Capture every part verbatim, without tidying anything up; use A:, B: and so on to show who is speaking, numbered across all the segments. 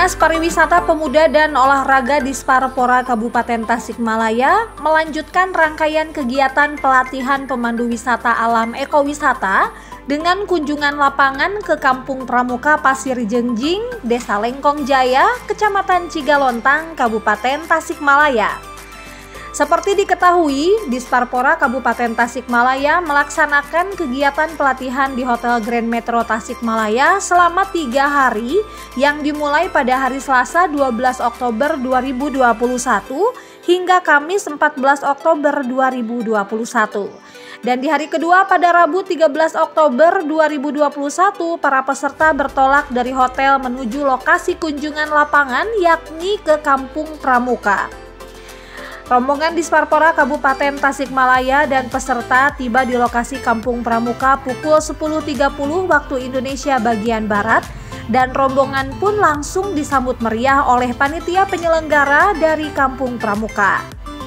A: Dinas Pariwisata Pemuda dan Olahraga Disparpora Kabupaten Tasikmalaya melanjutkan rangkaian kegiatan pelatihan pemandu wisata alam ekowisata dengan kunjungan lapangan ke Kampung Pramuka Pasir Jengjing, Desa Lengkong Jaya, Kecamatan Cigalontang, Kabupaten Tasikmalaya. Seperti diketahui, Disparpora Kabupaten Tasikmalaya melaksanakan kegiatan pelatihan di Hotel Grand Metro Tasikmalaya selama tiga hari yang dimulai pada hari Selasa dua belas Oktober dua ribu dua puluh satu hingga Kamis empat belas Oktober dua ribu dua puluh satu. Dan di hari kedua pada Rabu tiga belas Oktober dua ribu dua puluh satu, para peserta bertolak dari hotel menuju lokasi kunjungan lapangan yakni ke Kampung Pramuka. Rombongan Disparpora Kabupaten Tasikmalaya dan peserta tiba di lokasi Kampung Pramuka pukul sepuluh tiga puluh waktu Indonesia bagian Barat dan rombongan pun langsung disambut meriah oleh panitia penyelenggara dari Kampung Pramuka.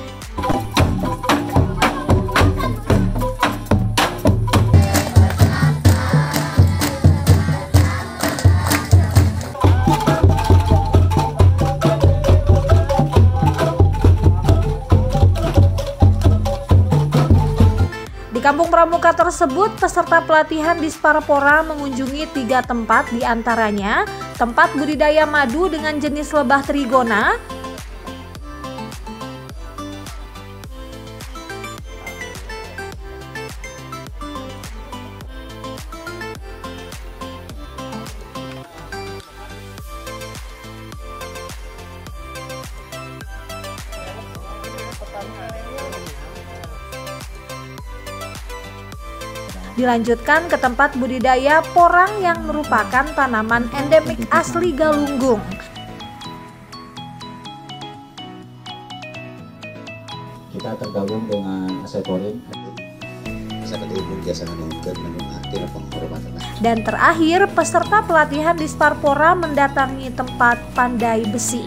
A: Di Kampung Pramuka tersebut, peserta pelatihan Disparpora mengunjungi tiga tempat, diantaranya tempat budidaya madu dengan jenis lebah trigona, dilanjutkan ke tempat budidaya porang yang merupakan tanaman endemik asli Galunggung.
B: Kita tergabung dengan Aseporin.
A: Dan terakhir, peserta pelatihan Disparpora mendatangi tempat pandai besi.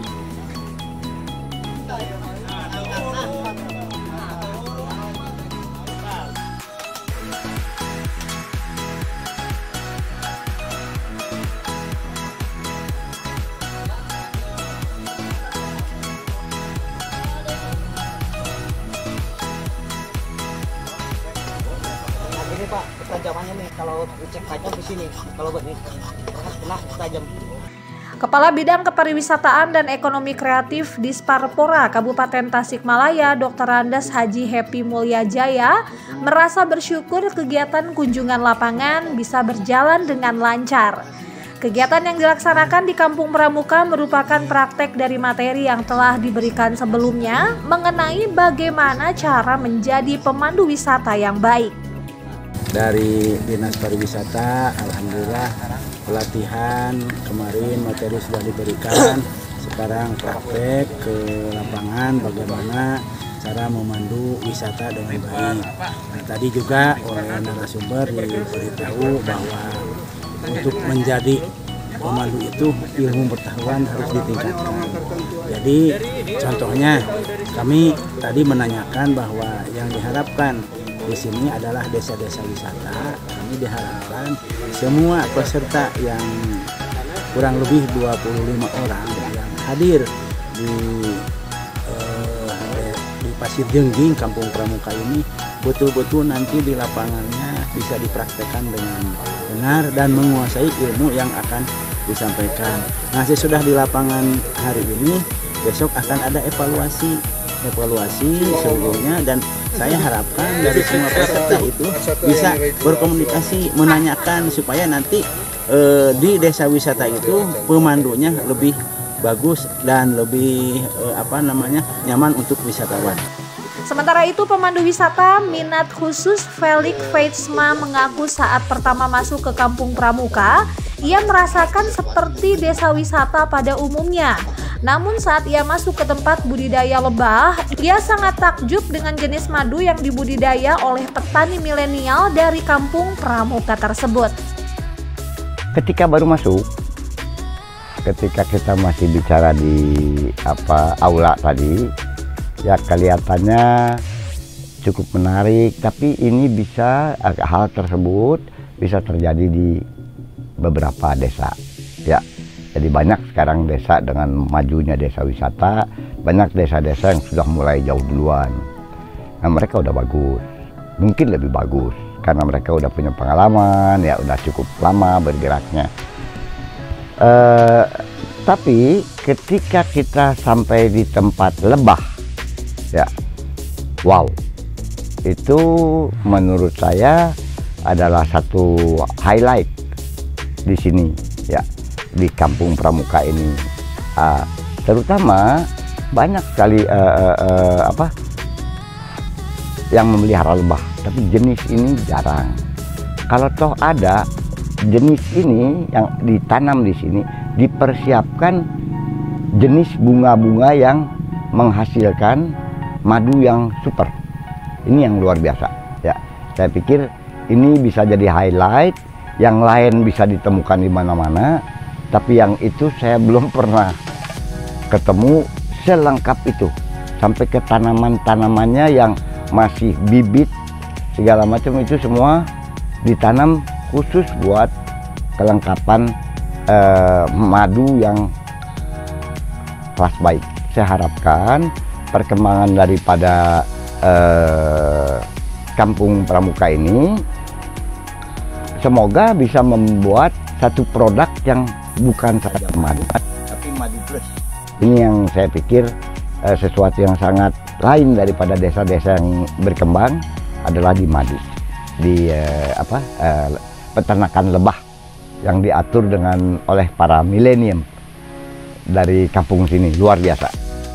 C: Ini Pak, ketajamannya nih, kalau cek tajam di sini, kalau buat ini kena tajam.
A: Kepala Bidang Kepariwisataan dan Ekonomi Kreatif Disparpora Kabupaten Tasikmalaya, Doktor Andes Haji Happy Mulyajaya, merasa bersyukur kegiatan kunjungan lapangan bisa berjalan dengan lancar. Kegiatan yang dilaksanakan di Kampung Pramuka merupakan praktek dari materi yang telah diberikan sebelumnya mengenai bagaimana cara menjadi pemandu wisata yang baik.
D: Dari Dinas Pariwisata, alhamdulillah pelatihan kemarin materi sudah diberikan, sekarang praktek ke lapangan bagaimana cara memandu wisata dengan baik. Nah, tadi juga oleh narasumber diberitahu bahwa untuk menjadi pemandu itu ilmu pengetahuan harus ditingkatkan. Jadi contohnya kami tadi menanyakan bahwa yang diharapkan di sini adalah desa-desa wisata. Kami diharapkan semua peserta yang kurang lebih dua puluh lima orang yang hadir di eh, di Pasir Jengjing Kampung Pramuka ini betul-betul nanti di lapangannya bisa dipraktekkan dengan benar dan menguasai ilmu yang akan disampaikan. Nah, sesudah di lapangan hari ini, besok akan ada evaluasi evaluasi seluruhnya, dan saya harapkan dari semua peserta itu bisa berkomunikasi, menanyakan supaya nanti eh, di desa wisata itu pemandunya lebih bagus dan lebih eh, apa namanya nyaman untuk wisatawan.
A: Sementara itu, pemandu wisata minat khusus Felix Feitzma mengaku saat pertama masuk ke Kampung Pramuka, ia merasakan seperti desa wisata pada umumnya. Namun saat ia masuk ke tempat budidaya lebah, ia sangat takjub dengan jenis madu yang dibudidaya oleh petani milenial dari Kampung Pramuka tersebut.
E: Ketika baru masuk, ketika kita masih bicara di apa aula tadi, ya kelihatannya cukup menarik, tapi ini bisa hal tersebut bisa terjadi di beberapa desa, ya. Jadi banyak sekarang desa dengan majunya desa wisata, banyak desa-desa yang sudah mulai jauh duluan. Nah mereka udah bagus, mungkin lebih bagus karena mereka udah punya pengalaman, ya udah cukup lama bergeraknya. Uh, tapi ketika kita sampai di tempat lebah, ya wow, itu menurut saya adalah satu highlight di sini, ya di Kampung Pramuka ini. Uh, terutama banyak sekali uh, uh, uh, apa yang memelihara lebah, tapi jenis ini jarang. Kalau toh ada jenis ini yang ditanam di sini, dipersiapkan jenis bunga-bunga yang menghasilkan madu yang super. Ini yang luar biasa. Ya, saya pikir ini bisa jadi highlight. Yang lain bisa ditemukan di mana-mana, tapi yang itu saya belum pernah ketemu selengkap itu, sampai ke tanaman-tanamannya yang masih bibit segala macam itu semua ditanam khusus buat kelengkapan eh, madu yang kelas baik. Saya harapkan perkembangan daripada eh, Kampung Pramuka ini semoga bisa membuat satu produk yang bukan saja madu, tapi madu plus. Ini yang saya pikir eh, sesuatu yang sangat lain daripada desa-desa yang berkembang adalah di madu, di eh, apa eh, peternakan lebah yang diatur dengan oleh para milenium dari kampung sini, luar biasa.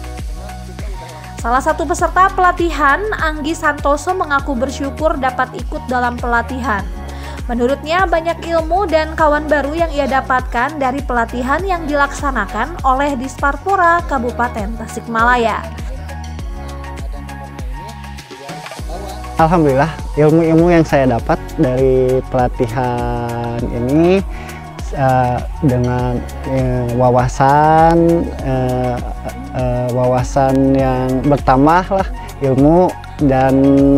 A: Salah satu peserta pelatihan, Anggi Santoso, mengaku bersyukur dapat ikut dalam pelatihan. Menurutnya banyak ilmu dan kawan baru yang ia dapatkan dari pelatihan yang dilaksanakan oleh Disparpora Kabupaten Tasikmalaya.
F: Alhamdulillah, ilmu-ilmu yang saya dapat dari pelatihan ini uh, dengan uh, wawasan uh, uh, wawasan yang bertambah lah, ilmu dan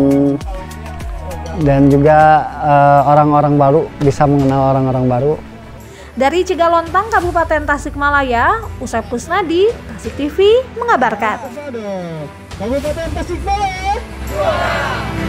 F: dan juga orang-orang uh, baru, bisa mengenal orang-orang baru.
A: Dari Cigalontang, Kabupaten Tasikmalaya, Usep Kusnadi, Tasik T V mengabarkan.
G: Kabupaten Tasikmalaya.